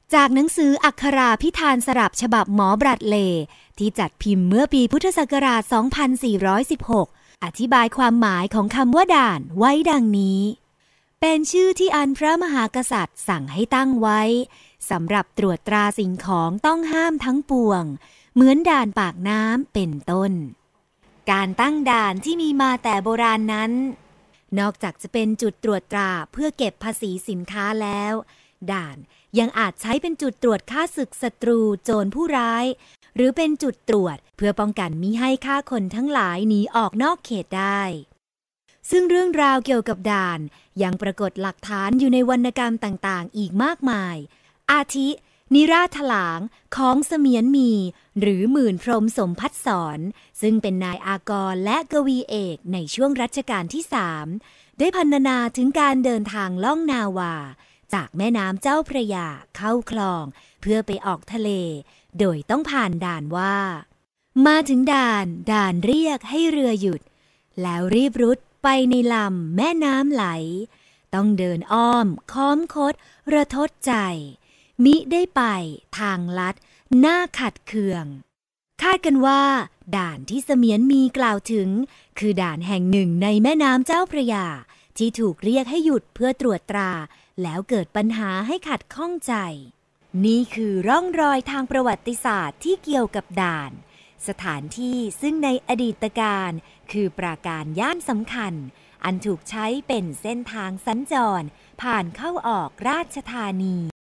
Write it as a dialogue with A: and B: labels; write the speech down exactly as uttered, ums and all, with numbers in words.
A: จากหนังสืออักขราพิธานสลับฉบับหมอบรัดเลย์ที่จัดพิมพ์เมื่อปีพุทธศักราช สองพันสี่ร้อยสิบหก อธิบายความหมายของคำว่าด่านไว้ดังนี้ เป็นชื่อที่อันพระมหากษัตริย์สั่งให้ตั้งไว้สำหรับตรวจตราสิ่งของต้องห้ามทั้งปวงเหมือนด่านปากน้ำเป็นต้นการตั้งด่านที่มีมาแต่โบราณนั้นนอกจากจะเป็นจุดตรวจตราเพื่อเก็บภาษีสินค้าแล้วด่านยังอาจใช้เป็นจุดตรวจฆ่าศึกศัตรูโจรผู้ร้ายหรือเป็นจุดตรวจเพื่อป้องกันมิให้ฆ่าคนทั้งหลายหนีออกนอกเขตได้ซึ่งเรื่องราวเกี่ยวกับด่านยังปรากฏหลักฐานอยู่ในวรรณกรรมต่างๆอีกมากมายอาทินิราศถลางของเสมียนมีหรือหมื่นพรหมสมพัฒสอนซึ่งเป็นนายอากรและกวีเอกในช่วงรัชกาลที่สามได้พรรณนาถึงการเดินทางล่องนาวาจากแม่น้ำเจ้าพระยาเข้าคลองเพื่อไปออกทะเลโดยต้องผ่านด่านว่ามาถึงด่านด่านเรียกให้เรือหยุดแล้วรีบรุดไปในลำแม่น้ำไหลต้องเดินอ้อมค้อมคดระทดใจมิได้ไปทางลัดหน้าขัดเคืองคาดกันว่าด่านที่เสมียนมีกล่าวถึงคือด่านแห่งหนึ่งในแม่น้ำเจ้าพระยาที่ถูกเรียกให้หยุดเพื่อตรวจตราแล้วเกิดปัญหาให้ขัดข้องใจนี่คือร่องรอยทางประวัติศาสตร์ที่เกี่ยวกับด่านสถานที่ซึ่งในอดีตการคือปราการย่านสำคัญอันถูกใช้เป็นเส้นทางสัญจรผ่านเข้าออกราชธานี